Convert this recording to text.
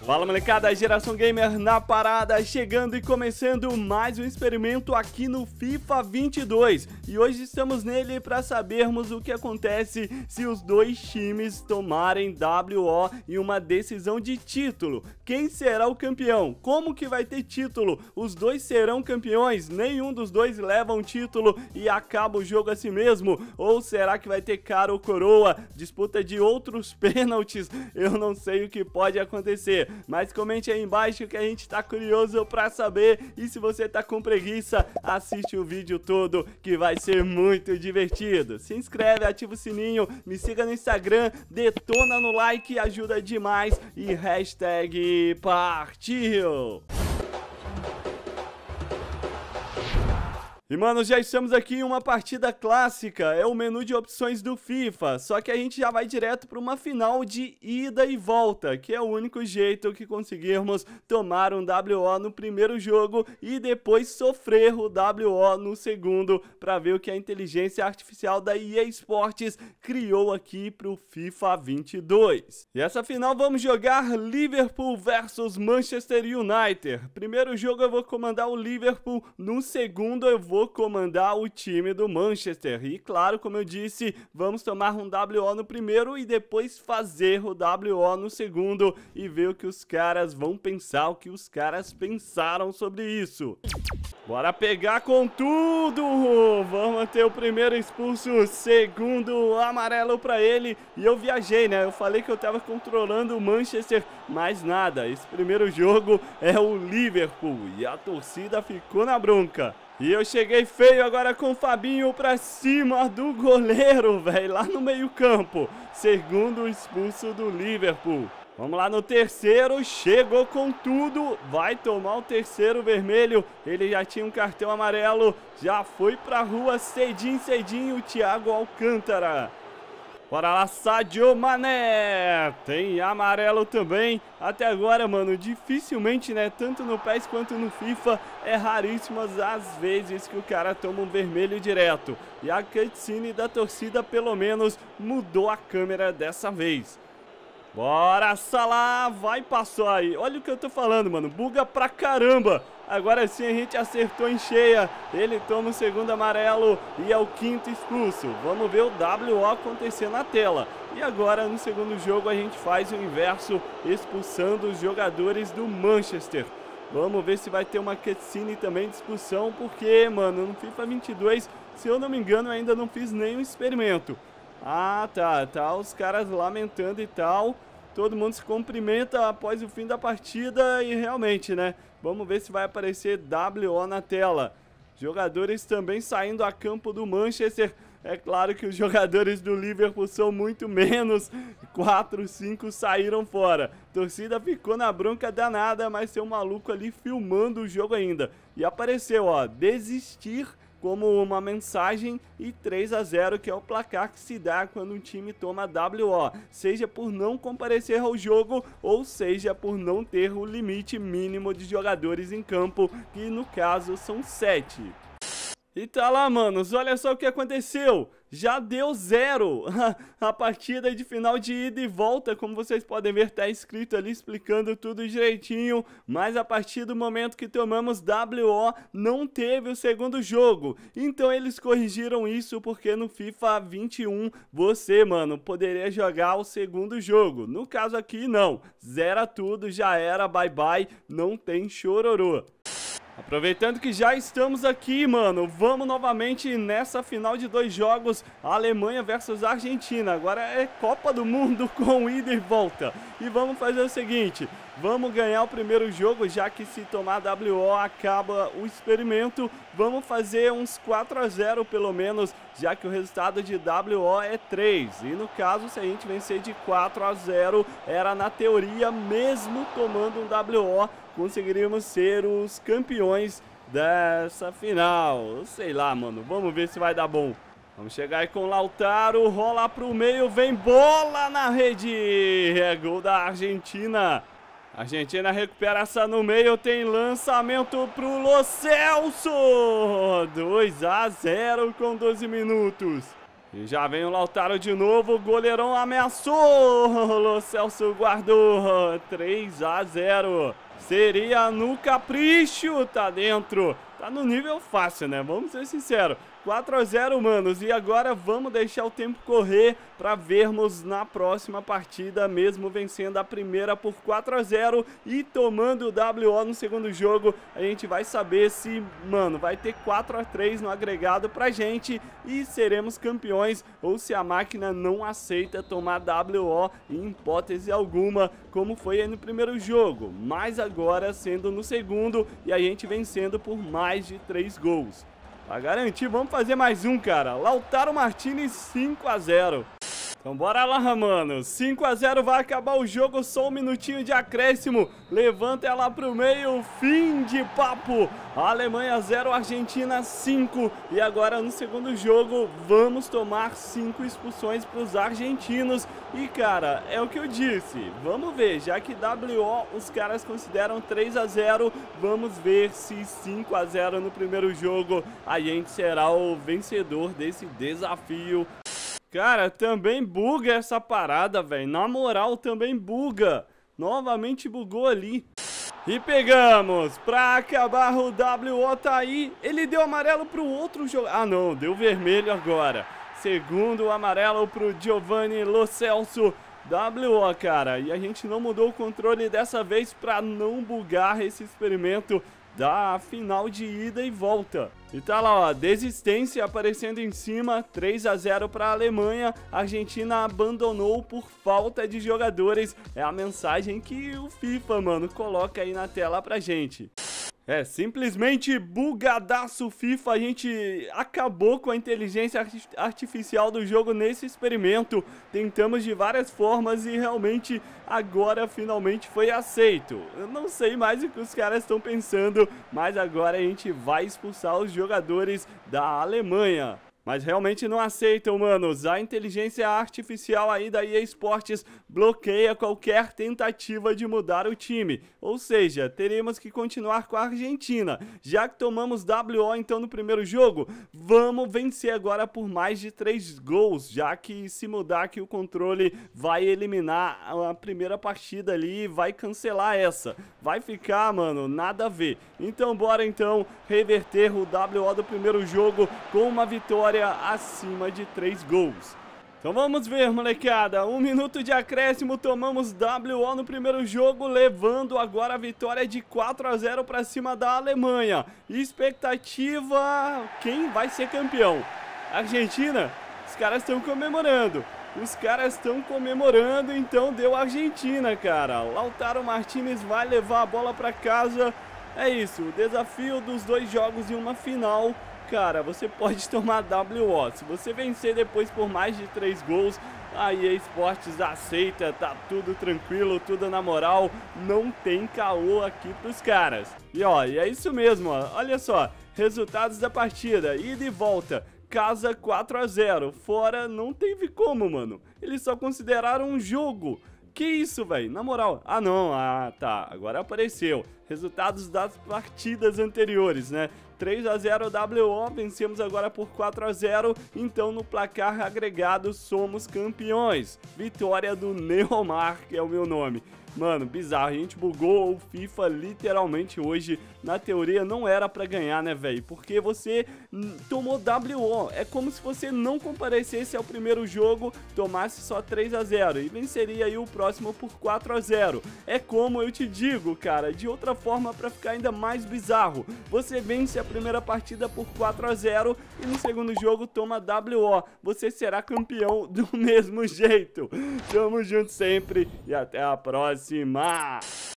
Fala molecada, Geração Gamer na parada, chegando e começando mais um experimento aqui no FIFA 22. E hoje estamos nele para sabermos o que acontece se os dois times tomarem WO em uma decisão de título. Quem será o campeão? Como que vai ter título? Os dois serão campeões? Nenhum dos dois leva um título e acaba o jogo assim mesmo? Ou será que vai ter cara ou coroa? Disputa de outros pênaltis? Eu não sei o que pode acontecer. Mas comente aí embaixo que a gente tá curioso pra saber. E se você tá com preguiça, assiste o vídeo todo que vai ser muito divertido. Se inscreve, ativa o sininho, me siga no Instagram, detona no like, ajuda demais. E hashtag partiu! E mano, já estamos aqui em uma partida clássica, é o menu de opções do FIFA, só que a gente já vai direto para uma final de ida e volta, que é o único jeito que conseguirmos tomar um WO no primeiro jogo e depois sofrer o WO no segundo, para ver o que a inteligência artificial da EA Sports criou aqui para o FIFA 22. E essa final vamos jogar Liverpool versus Manchester United. Primeiro jogo eu vou comandar o Liverpool, no segundo eu vou comandar o time do Manchester. E claro, como eu disse, vamos tomar um WO no primeiro e depois fazer o WO no segundo e ver o que os caras vão pensar, o que os caras pensaram sobre isso. Bora pegar com tudo! Vamos ter o primeiro expulso, segundo amarelo pra ele. E eu viajei, né? Eu falei que eu tava controlando o Manchester, mas nada. Esse primeiro jogo é o Liverpool e a torcida ficou na bronca. E eu cheguei feio agora com o Fabinho pra cima do goleiro, velho, lá no meio campo. Segundo expulso do Liverpool. Vamos lá no terceiro, chegou com tudo, vai tomar o terceiro vermelho, ele já tinha um cartão amarelo, já foi pra rua cedinho, o Thiago Alcântara. Bora lá, Sadio Mané, tem amarelo também. Até agora, mano, dificilmente, né, tanto no PES quanto no FIFA, é raríssimas as vezes que o cara toma um vermelho direto. E a cutscene da torcida, pelo menos, mudou a câmera dessa vez. Bora, Salah, vai, passou aí. Olha o que eu tô falando, mano, buga pra caramba. Agora sim a gente acertou em cheia. Ele toma o segundo amarelo e é o quinto expulso. Vamos ver o WO acontecer na tela. E agora no segundo jogo a gente faz o inverso, expulsando os jogadores do Manchester. Vamos ver se vai ter uma cutscene também de expulsão, porque, mano, no FIFA 22, se eu não me engano, eu ainda não fiz nenhum experimento. Ah, tá, os caras lamentando e tal, todo mundo se cumprimenta após o fim da partida e realmente, né, vamos ver se vai aparecer WO na tela. Jogadores também saindo a campo do Manchester, é claro que os jogadores do Liverpool são muito menos, 4, 5 saíram fora. A torcida ficou na bronca danada, mas tem um maluco ali filmando o jogo ainda. E apareceu, ó, desistir como uma mensagem e 3-0, que é o placar que se dá quando um time toma WO, seja por não comparecer ao jogo ou seja por não ter o limite mínimo de jogadores em campo, que no caso são 7. E tá lá, manos, olha só o que aconteceu, já deu 0, a partida de final de ida e volta, como vocês podem ver, tá escrito ali explicando tudo direitinho, mas a partir do momento que tomamos WO, não teve o segundo jogo, então eles corrigiram isso porque no FIFA 21, você, mano, poderia jogar o segundo jogo, no caso aqui não, zera tudo, já era, bye bye, não tem chororô. Aproveitando que já estamos aqui, mano, vamos novamente nessa final de 2 jogos, Alemanha versus Argentina. Agora é Copa do Mundo com ida e volta. E vamos fazer o seguinte, vamos ganhar o primeiro jogo, já que se tomar WO acaba o experimento. Vamos fazer uns 4-0 pelo menos, já que o resultado de WO é 3. E no caso, se a gente vencer de 4-0, era na teoria, mesmo tomando um WO, conseguiríamos ser os campeões dessa final. Sei lá, mano, vamos ver se vai dar bom. Vamos chegar aí com o Lautaro, rola pro meio, vem bola na rede. É gol da Argentina. A Argentina recupera essa no meio, tem lançamento pro Lo Celso. 2-0 com 12 minutos. E já vem o Lautaro de novo, o goleirão ameaçou, o Lo Celso guardou, 3-0. Seria no capricho, tá dentro, tá no nível fácil, né? Vamos ser sinceros. 4-0, manos, e agora vamos deixar o tempo correr para vermos na próxima partida, mesmo vencendo a primeira por 4-0 e tomando o WO no segundo jogo, a gente vai saber se, mano, vai ter 4-3 no agregado pra gente e seremos campeões, ou se a máquina não aceita tomar WO em hipótese alguma, como foi aí no primeiro jogo, mas agora sendo no segundo e a gente vencendo por mais de 3 gols. Pra garantir, vamos fazer mais um, cara. Lautaro Martinez, 5-0. Então bora lá, mano. 5-0, vai acabar o jogo, só um minutinho de acréscimo. Levanta ela pro meio, fim de papo. Alemanha 0, Argentina 5. E agora no segundo jogo, vamos tomar 5 expulsões pros argentinos. E cara, é o que eu disse, vamos ver, já que WO os caras consideram 3-0, vamos ver se 5-0 no primeiro jogo a gente será o vencedor desse desafio. Cara, também buga essa parada, velho. Na moral, também buga. Novamente bugou ali. E pegamos. Pra acabar, o WO tá aí. Ele deu amarelo pro outro jogador. Ah, não. Deu vermelho agora. Segundo amarelo pro Giovanni Lo Celso. WO, cara. E a gente não mudou o controle dessa vez pra não bugar esse experimento da final de ida e volta. E tá lá, ó, desistência aparecendo em cima, 3-0 para a Alemanha. A Argentina abandonou por falta de jogadores. É a mensagem que o FIFA, mano, coloca aí na tela pra gente. É simplesmente bugadaço FIFA, a gente acabou com a inteligência artificial do jogo nesse experimento. Tentamos de várias formas e realmente agora finalmente foi aceito. Eu não sei mais o que os caras estão pensando, mas agora a gente vai expulsar os jogadores da Alemanha. Mas realmente não aceitam, manos. A inteligência artificial aí da EA Sports bloqueia qualquer tentativa de mudar o time. Ou seja, teremos que continuar com a Argentina. Já que tomamos WO então no primeiro jogo, vamos vencer agora por mais de 3 gols. Já que se mudar aqui o controle vai eliminar a primeira partida ali e vai cancelar essa. Vai ficar, mano, nada a ver. Então bora então reverter o WO do primeiro jogo com uma vitória acima de 3 gols. Então vamos ver, molecada, 1 minuto de acréscimo, tomamos WO no primeiro jogo, levando agora a vitória de 4-0 para cima da Alemanha. Expectativa, quem vai ser campeão? Argentina? Os caras estão comemorando. Os caras estão comemorando, então deu Argentina, cara. Lautaro Martinez vai levar a bola para casa. É isso, o desafio dos 2 jogos em uma final. Cara, você pode tomar WO. Se você vencer depois por mais de 3 gols, a EA Sports aceita, tá tudo tranquilo, tudo na moral, não tem caô aqui pros caras. E ó, e é isso mesmo, ó, olha só, resultados da partida, ida e volta. Casa 4-0, fora não teve como, mano. Eles só consideraram um jogo. Que isso, velho? Na moral. Ah, não. Ah, tá. Agora apareceu. Resultados das partidas anteriores, né? 3-0 WO, vencemos agora por 4-0, então no placar agregado somos campeões. Vitória do Neomar, que é o meu nome. Mano, bizarro, a gente bugou o FIFA literalmente hoje. Na teoria não era pra ganhar, né, velho? Porque você tomou WO. É como se você não comparecesse ao primeiro jogo, tomasse só 3-0 e venceria aí o próximo por 4-0. É como eu te digo, cara, de outra forma pra ficar ainda mais bizarro. Você vence a primeira partida por 4-0 e no segundo jogo toma WO. Você será campeão do mesmo jeito. Tamo junto sempre e até a próxima.